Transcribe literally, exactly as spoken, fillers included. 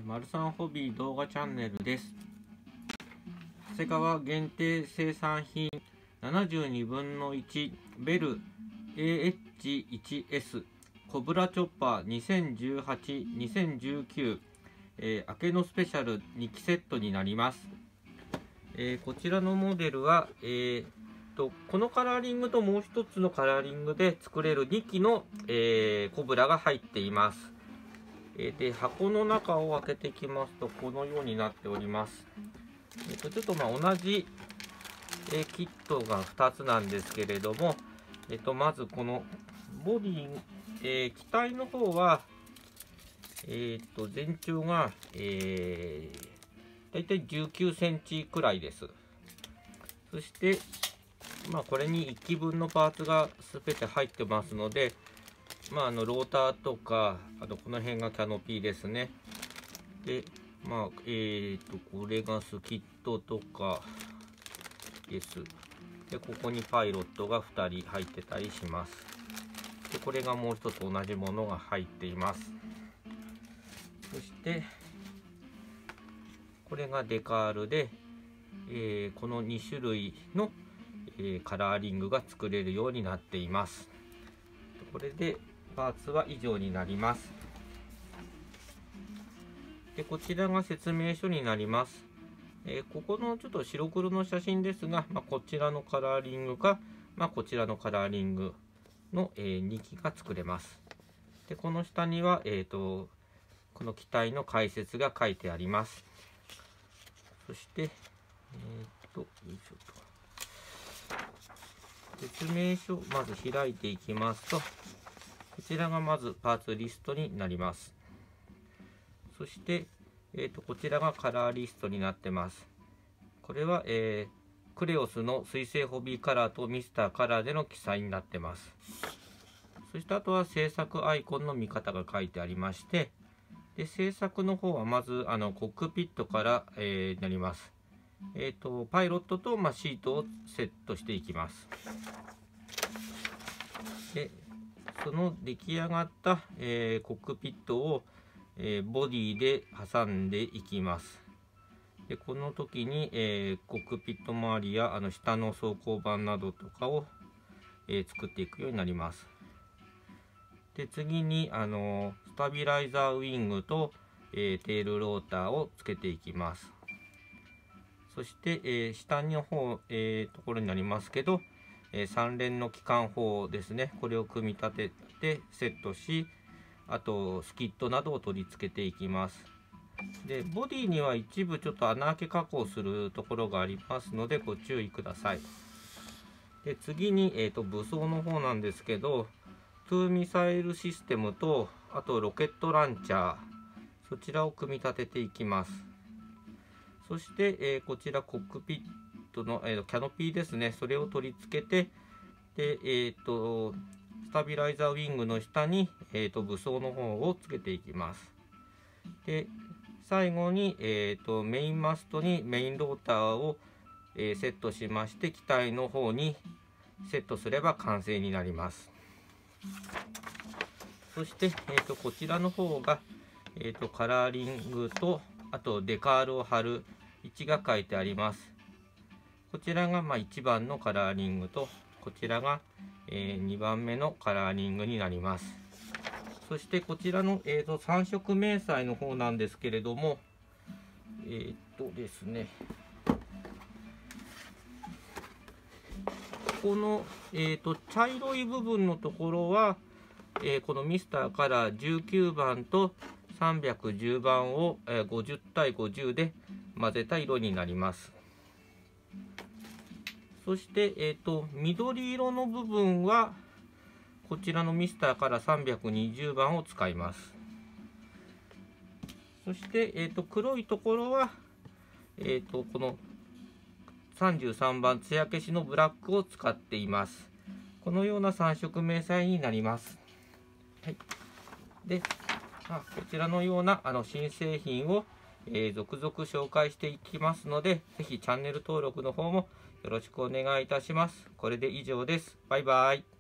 マルサンホビー動画チャンネルです。長谷川限定生産品ななじゅうにぶんのいちベル エーエイチワンエス コブラチョッパーにせんじゅうはち、にせんじゅうきゅう、えー、明けのスペシャルにきセットになります。えー、こちらのモデルは、えー、とこのカラーリングともう一つのカラーリングで作れるにきの、えー、コブラが入っています。えー、で箱の中を開けていきますとこのようになっております。えー、とちょっとまあ同じ、えー、キットがふたつなんですけれども、えー、とまずこのボディ、えー、機体の方は、えー、と全長が、えー、だいたいじゅうきゅうセンチくらいです。そして、まあ、これにいっきぶんのパーツが全て入ってますので、まあ、あのローターとか、あとこの辺がキャノピーですね。で、まあ、えーと、これがスキットとかです。で、ここにパイロットがふたり入ってたりします。で、これがもう一つ同じものが入っています。そして、これがデカールで、えー、このにしゅるいの、えー、カラーリングが作れるようになっています。これでパーツは以上になります。でこちらが説明書になります。えー、ここのちょっと白黒の写真ですが、まあ、こちらのカラーリングか、まあ、こちらのカラーリングの、えー、にきが作れます。でこの下には、えーと、この機体の解説が書いてあります。そして、えーと、よいしょと。説明書まず開いていきますと、こちらがまずパーツリストになります。そして、えー、とこちらがカラーリストになってます。これは、えー、クレオスの水星ホビーカラーとミスターカラーでの記載になってます。そしてあとは制作アイコンの見方が書いてありまして、で制作の方はまずあのコックピットから、えー、なります。えー、とパイロットと、まあ、シートをセットしていきます。でその出来上がった、えー、コックピットを、えー、ボディで挟んでいきます。でこの時に、えー、コックピット周りやあの下の装甲板などとかを、えー、作っていくようになります。で次にあのスタビライザーウィングと、えー、テールローターをつけていきます。そして、えー、下の方、えー、ところになりますけど、えー、さん連の機関砲ですね、これを組み立ててセットし、あとスキットなどを取り付けていきます。でボディには一部ちょっと穴開け加工するところがありますのでご注意ください。で次に、えー、と武装の方なんですけど、トゥーミサイルシステムとあとロケットランチャー、そちらを組み立てていきます。そして、えー、こちらコックピットの、えー、キャノピーですね、それを取り付けて、で、えー、とスタビライザーウィングの下に、えー、と武装の方をつけていきます。で最後に、えー、とメインマストにメインローターを、えー、セットしまして、機体の方にセットすれば完成になります。そして、えー、とこちらの方が、えー、とカラーリングとあとデカールを貼る位置が書いてあります。こちらがまあいちばんのカラーリングと、こちらが、えー、にばんめのカラーリングになります。そしてこちらの、えー、とさん色明細の方なんですけれども、えっ、とですね、この、えー、と茶色い部分のところは、えー、このミスターカラーじゅうきゅうばんとさんびゃくじゅうばんを、えー、ごじゅうたいごじゅうで混ぜた色になります。そして、えー、と緑色の部分はこちらのミスターからさんびゃくにじゅうばんを使います。そして、えー、と黒いところは、えー、とこのさんじゅうさんばん艶消しのブラックを使っています。このようなさん色明細になります。はい、であこちらのようなあの新製品を、えー、続々紹介していきますので、ぜひチャンネル登録の方もよろしくお願いいたします。これで以上です。バイバイ。